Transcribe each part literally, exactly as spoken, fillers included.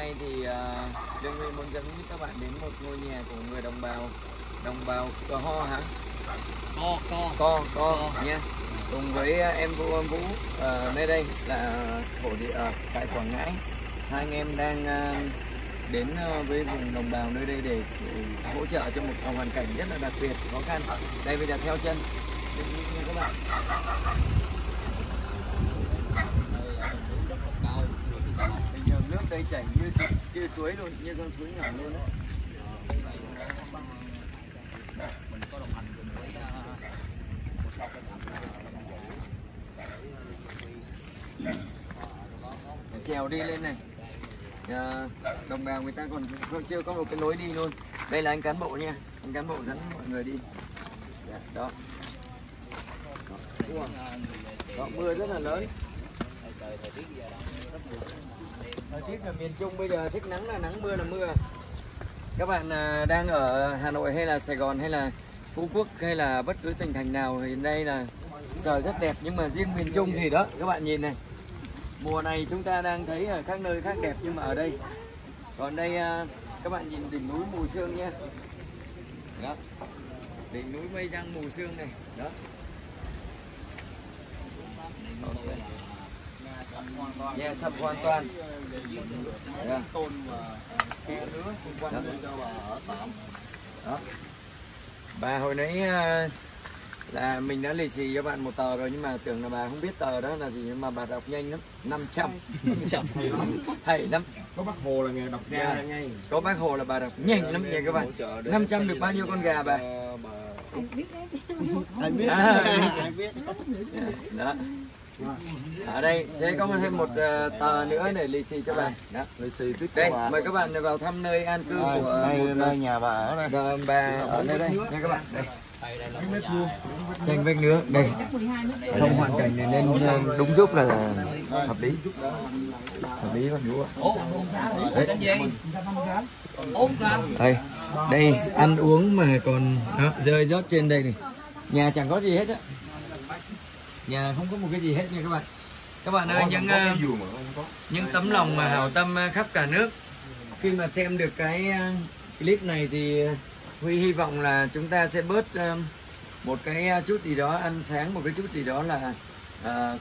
nay thì uh, Lương Huy muốn dẫn các bạn đến một ngôi nhà của người đồng bào đồng bào Cờ Ho hả? Co co Co co nha. Cùng với uh, em Vũ Vũ uh, nơi đây là thổ địa ở tại Quảng Ngãi. Hai anh em đang uh, đến uh, với vùng đồng bào nơi đây để hỗ trợ cho một hoàn cảnh rất là đặc biệt khó khăn. Đây bây giờ theo chân nha các bạn. Bình thường nước đây chảy như như suối luôn, như con suối nhỏ luôn đấy. Mình có đồng hành cùng với một số trèo đi lên này. À, đồng bào người ta còn chưa có một cái lối đi luôn. Đây là anh cán bộ nha, anh cán bộ dẫn mọi người đi. Đó. Đó, đó mưa rất là lớn. Thời tiết là miền Trung bây giờ thích nắng là nắng, mưa là mưa. Các bạn đang ở Hà Nội hay là Sài Gòn hay là Phú Quốc hay là bất cứ tỉnh thành nào thì đây là trời rất đẹp, nhưng mà riêng miền Trung thì đó các bạn nhìn này, mùa này chúng ta đang thấy ở các nơi khác đẹp nhưng mà ở đây, còn đây các bạn nhìn đỉnh núi Mù Sương nha, đó đỉnh núi Mây Răng Mù Sương này đó. Okay. Nhà sập hoàn toàn. Tôn và khe nữa xung quanh để cho bà ở tạm. Đó. Bà hồi nãy là mình đã lì xì cho bạn một tờ rồi, nhưng mà tưởng là bà không biết tờ đó là gì, nhưng mà bà đọc nhanh lắm, năm trăm. Hay lắm. Có Bác Hồ là nghề đọc ra yeah. Ngay. Có Bác Hồ là bà đọc nhanh lắm nha các bạn. năm trăm được bao nhiêu con gà bà? Anh biết Ai biết. Ai biết. Đó. Ở đây sẽ có thêm một uh, tờ nữa để lì xì cho bà. Đó. Lì xì tiếp đây mời các bạn vào thăm nơi an cư đây, của đây, một đây nhà bà ở đây. Bà, bà ở nơi đây nha các bạn. Đây. Tranh vách nữa đây, không hoàn cảnh này nên đúng giúp là hợp lý, hợp lý con chú ạ. Đây, đây ăn uống mà còn đó, rơi rớt trên đây này, nhà chẳng có gì hết á, nhà không có một cái gì hết nha các bạn. Các bạn ơi, những những tấm lòng mà hảo tâm khắp cả nước khi mà xem được cái clip này thì Huy hy vọng là chúng ta sẽ bớt uh, một cái chút gì đó ăn sáng, một cái chút gì đó là uh,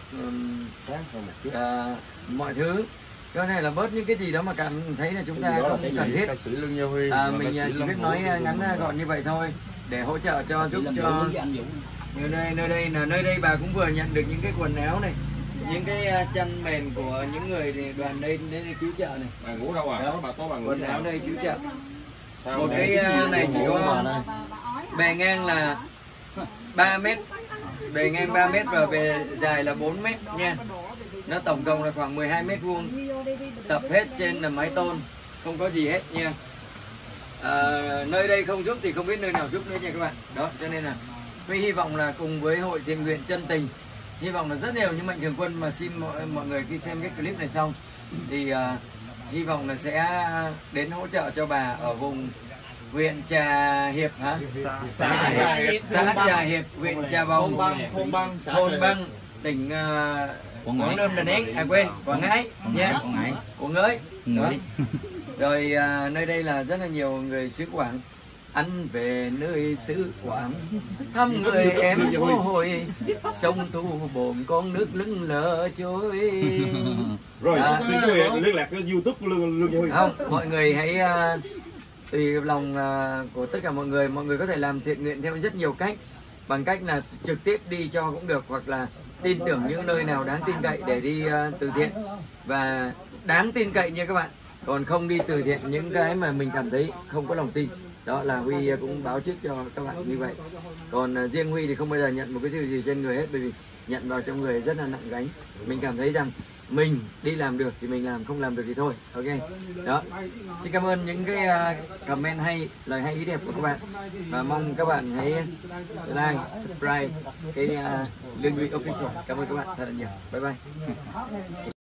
uh, mọi thứ. Cái này là bớt những cái gì đó mà cảm thấy là chúng ta không cần thiết. À, mình chỉ biết nói ngắn gọn như vậy thôi để hỗ trợ cho giúp cho nơi đây, nơi đây là nơi đây bà cũng vừa nhận được những cái quần áo này, những cái chăn mền của những người đoàn đây đến cứu trợ này. Bà ngủ đâu à? Đó, bà có bà ngủ quần áo đâu? đây cứu trợ. Sao Một cái này chỉ có bề ngang là ba mét, bề ngang ba mét và bề dài là bốn mét nha. Nó tổng cộng là khoảng mười hai mét vuông, sập hết trên là mái tôn, không có gì hết nha. À, nơi đây không giúp thì không biết nơi nào giúp nữa nha các bạn. Đó, cho nên là Huy hy vọng là cùng với Hội Thiện Nguyện Chân Tình, hy vọng là rất nhiều những mạnh thường quân mà xin mọi, mọi người khi xem cái clip này xong thì uh, hy vọng là sẽ đến hỗ trợ cho bà ở vùng huyện Trà Hiệp hả? Xã, xã, Trà Hiệp, xã Trà Hiệp, huyện Trà Bồng, Thôn Băng, Thôn Băng, tỉnh uh, Quảng Nam Đà Nẵng, à quên, Quảng Ngãi nhé, Quảng Ngãi, Quảng Ngãi. Đó. Rồi uh, nơi đây là rất là nhiều người xứ Quảng. Anh về nơi xứ Quảng thăm người em vô hồi, sông thu bồn con nước lưng lờ trôi. Rồi à, xin quý vị liên lạc cái YouTube của Lương Lương Huy. Không, mọi người hãy uh, tùy lòng uh, của tất cả mọi người, mọi người có thể làm thiện nguyện theo rất nhiều cách, bằng cách là trực tiếp đi cho cũng được, hoặc là tin tưởng những nơi nào đáng tin cậy để đi uh, từ thiện và đáng tin cậy nha các bạn. Còn không đi từ thiện những cái mà mình cảm thấy không có lòng tin. Đó là Huy cũng báo trước cho các bạn như vậy. Còn uh, riêng Huy thì không bao giờ nhận một cái gì, gì trên người hết, bởi vì nhận vào trong người rất là nặng gánh. Mình cảm thấy rằng mình đi làm được thì mình làm, không làm được thì thôi. Ok. Đó. Xin cảm ơn những cái uh, comment hay, lời hay ý đẹp của các bạn. Và mong các bạn hãy like, subscribe cái uh, Lương Huy Official. Cảm ơn các bạn thật là nhiều. Bye bye.